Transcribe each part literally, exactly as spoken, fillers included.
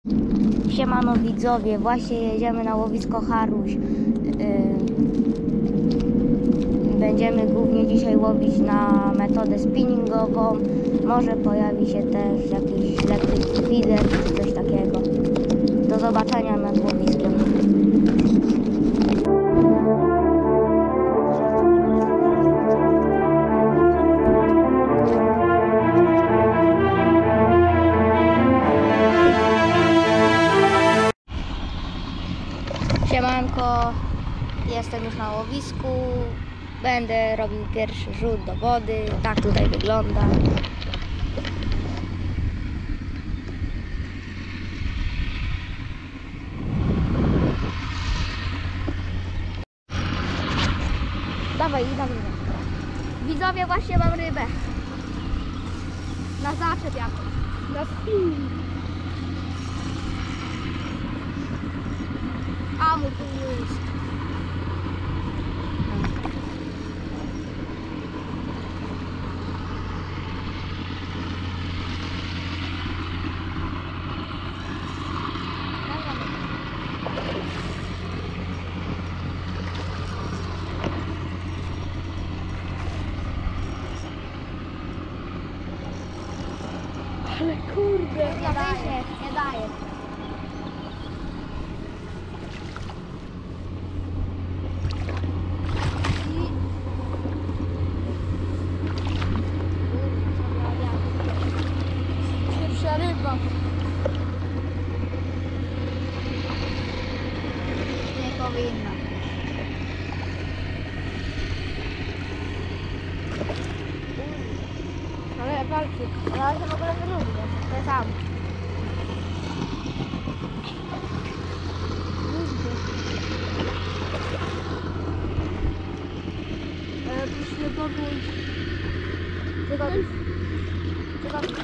Siemano widzowie, właśnie jedziemy na łowisko Haruś. Yy, będziemy głównie dzisiaj łowić na metodę spinningową. Może pojawi się też jakiś lekki feeder czy coś takiego. Do zobaczenia nad łowiskiem. Siemanko, jestem już na łowisku, będę robił pierwszy rzut do wody, tak tutaj wygląda. Dawaj, dawaj. Widzowie, właśnie mam rybę. Na zaczep jakoś. Na spinning. Amur tu jest. Ale kurde, Nie daje, nie daje. pierwsza ryba. Nie powinna. Ale walczyk. Ale to w ogóle nie lubię, to jest sam. Ale byś nie babuj. Tylko... Tylko...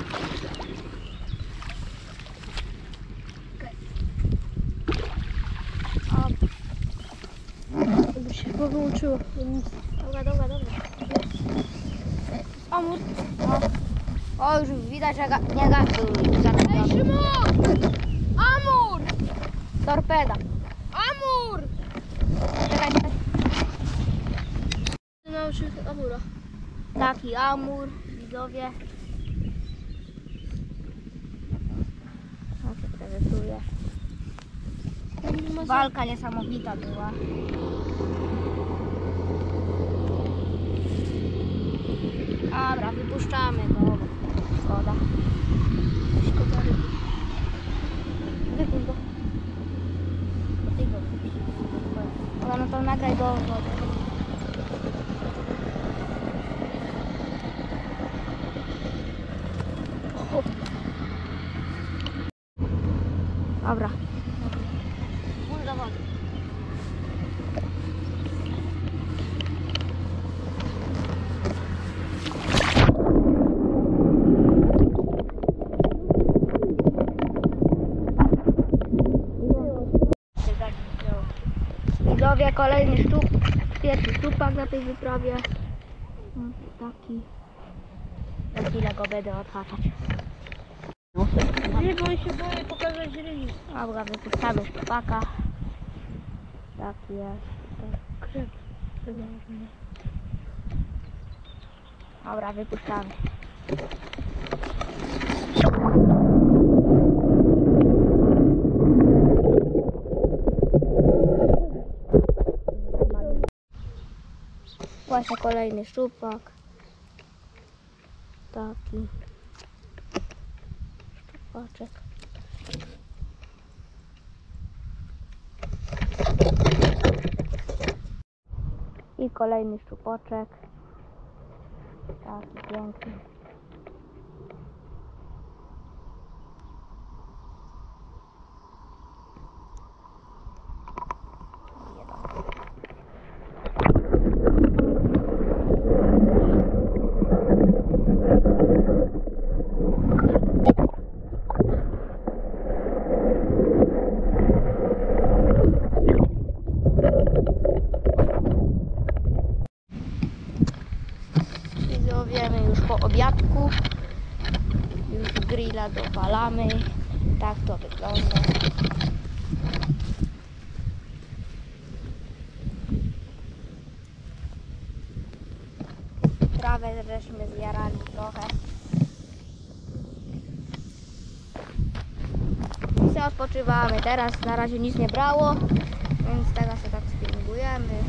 O, By się powyłączyło. dobra, dobra, dobra. Amur. O, o już widać, że ga, nie gasił. Ej, Szymon! Amur! Torpeda. Amur! Czekaj, czekaj. Nauczył Amura. Taki amur, widzowie. O, się prezentuje. Walka niesamowita była. Dobra, wypuszczamy go. Szkoda. Szkoda ryby. Wypuść go. Ty go wypuść. Dobra, no to nagraj go w wodę. Dobra. Pójdź do wody. Widzowie, kolejny szczup, pierwszy szczupak na tej wyprawie. No, taki. Za chwilę go będę odhaczać. Nie, bo się boję pokazać rybi. Dobra, wypuszczamy szczupaka. Taki jest. Krep. Dobra, wypuszczamy. Właśnie kolejny szczupak. Taki szczupaczek. I kolejny szczupoczek. Taki piękny. po obiadku. Już grilla dopalamy. Tak to wygląda. Trawę żeśmy zjarali trochę. I sobie odpoczywamy. Teraz na razie nic nie brało, więc teraz się tak spinningujemy.